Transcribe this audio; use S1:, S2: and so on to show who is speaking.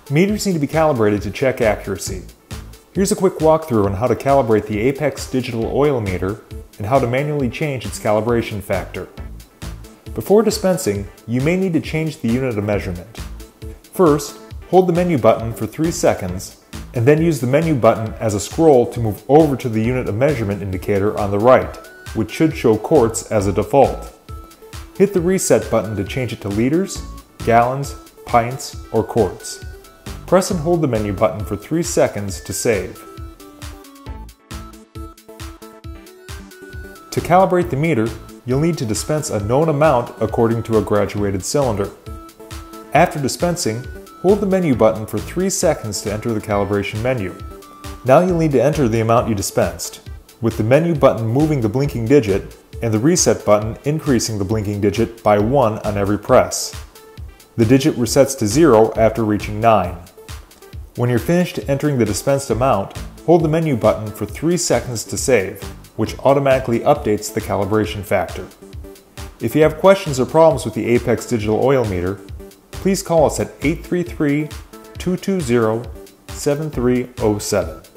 S1: Meters need to be calibrated to check accuracy. Here's a quick walkthrough on how to calibrate the APX Digital Oil Meter and how to manually change its calibration factor. Before dispensing, you may need to change the unit of measurement. First, hold the menu button for 3 seconds and then use the menu button as a scroll to move over to the unit of measurement indicator on the right, which should show quarts as a default. Hit the reset button to change it to liters, gallons, pints, or quarts. Press and hold the menu button for 3 seconds to save. To calibrate the meter, you'll need to dispense a known amount according to a graduated cylinder. After dispensing, hold the menu button for 3 seconds to enter the calibration menu. Now you'll need to enter the amount you dispensed, with the menu button moving the blinking digit and the reset button increasing the blinking digit by 1 on every press. The digit resets to 0 after reaching 9. When you're finished entering the dispensed amount, hold the menu button for 3 seconds to save, which automatically updates the calibration factor. If you have questions or problems with the APX Digital Oil Meter, please call us at 833-220-7307.